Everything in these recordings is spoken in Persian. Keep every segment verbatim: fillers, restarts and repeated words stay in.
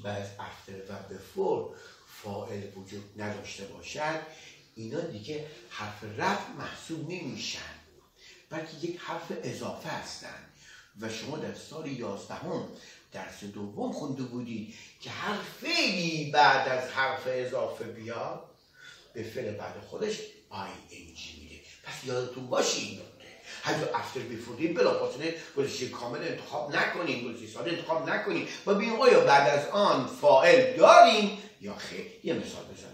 بعد از after و before فاعل وجود نداشته باشد، اینا دیگه حرف رفع محسوب نمیشن، بلکه یک حرف اضافه هستند. و شما در سال یازدهم درس دوم خونده بودید که هر فعلی بعد از حرف اضافه بیاد به فعل بعد خودش آی ان جی میده. پس یادتون باشه این نکته. حتی افتر بیفور بلافاصله گذشته کامل انتخاب نکنیم، گذشته ساده انتخاب نکنیم و ببینیم آیا بعد از آن فاعل داریم یا خیر. یه مثال بزنم.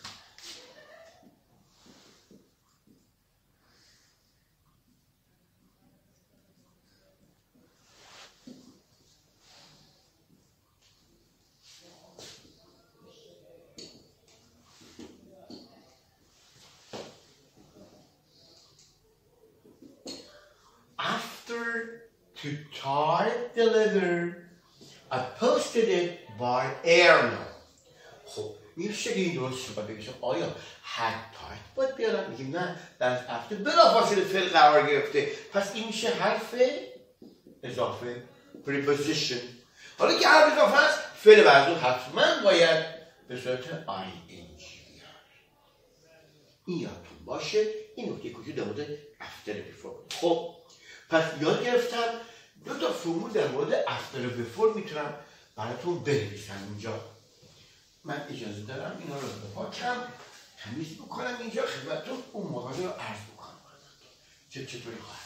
To type the letter, I posted it by airmail. خب میشه این درست شد بگیشم آیا had typed باید بیارم؟ میگیم نه، در after بلافاصله فعل قرار گرفته، پس این میشه حرف اضافه preposition. حالا که حرف اضافه هست فعل بعدو حتما باید به صورت آی ان جی بیاد. این یادتون باشه. این نکته کوچولو در مورد after before. خب پس یاد گرفتم دو تا فرمول در مورد after و before میتونم براتون بنویسم اینجا. من اجازه دارم اینا رو به پاکم تمیز بکنم اینجا خدمتتون اون موضوع رو عرض بکنم. چه چطوری خواهد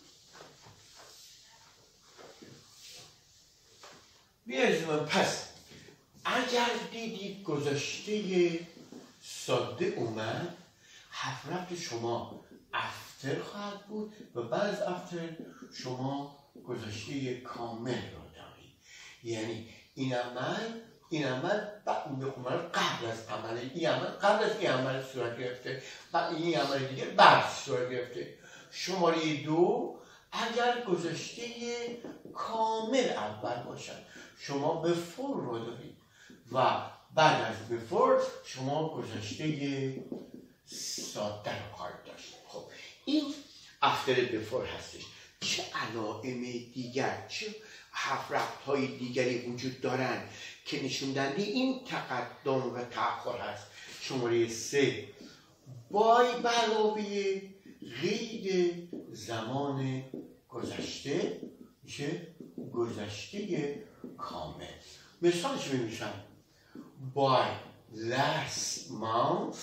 بیارید من. پس اگر دیدید گذشته ساده اومد، حرف رفت شما افتر خواهد بود و بعد از افتر شما گذشته کامل رو دارید. یعنی این عمل این عمل قبل از عمل این عمل قبل از این عمل صورت گرفته و این عمل دیگه بعد صورت گرفته. شماره دو اگر گذشته کامل اول باشد شما بفور رو دارید و بعد از بفور شما گذشته ساده رو خواهید داشت. خب این افتر بفور هستش. چه علائم دیگر، چه حرف رفت های دیگری وجود دارند که نشون دهنده این تقدم و تأخر هست؟ شماره سه بای علاوه غیر زمان گذشته میشه گذشته کامل. مثالش می‌نویسم by last month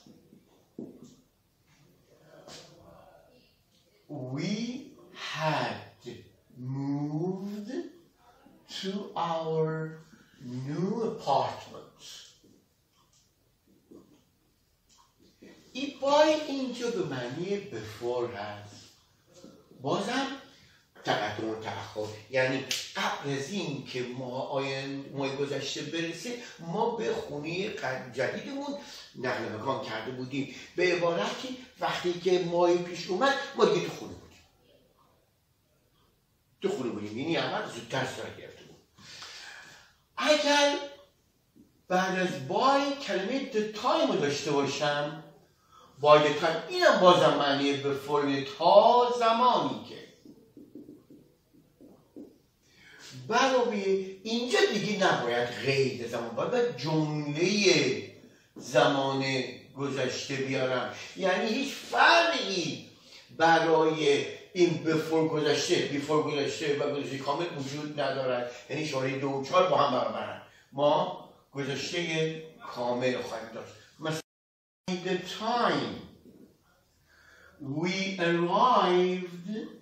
we had moved to our new apartment. این بای اینجا به معنی بفور هست. بازم تقدم و تأخر، یعنی قبل از این که ما آیند ماه گذشته برسه ما به خونه جدیدمون نقل مکان کرده بودیم. به عبارتی وقتی که ماه پیش اومد ما دیگه تو خونه بودیم تو خونه بودیم یعنی اول زودتر صورت گرفته بود. اگر بعد از بای کلمه the time رو داشته باشم، بای the time اینم بازم معنی به فرم تا زمانی که برای اینجا دیگه نباید قید زمان باید جمله زمان گذشته بیارم. یعنی هیچ فرقی برای این بفور گذشته بیفور گذشته و گذشته کامل وجود ندارد. یعنی شماره دو و چهار با هم برابرن. ما گذشته کامل خواهیم داشت. مثلا the time we arrived